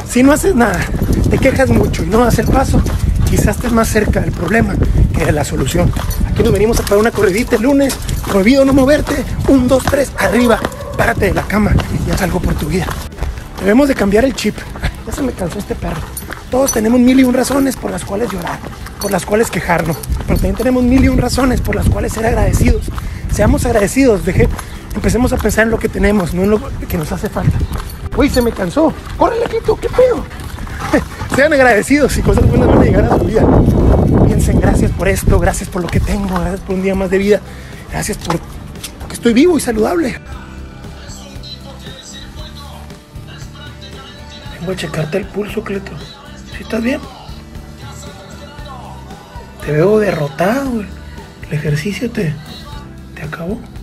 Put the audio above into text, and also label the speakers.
Speaker 1: Si no haces nada, te quejas mucho y no das el paso, quizás estés más cerca del problema que de la solución. Aquí nos venimos a parar una corridita el lunes, prohibido no moverte, 1, 2, 3, arriba, párate de la cama y haz algo por tu vida. Debemos de cambiar el chip. Ya se me cansó este perro. Todos tenemos 1001 razones por las cuales llorar, por las cuales quejarnos, pero también tenemos 1001 razones por las cuales ser agradecidos. Seamos agradecidos, empecemos a pensar en lo que tenemos, no en lo que nos hace falta. Uy, se me cansó. ¡Córrele, Quito! ¿Qué pedo? Sean agradecidos y cosas buenas van a llegar a su vida. Piensen, gracias por esto, gracias por lo que tengo, gracias por un día más de vida, gracias por que estoy vivo y saludable. Vengo a checarte el pulso, Cleto. ¿Sí estás bien? Te veo derrotado. El ejercicio te acabó.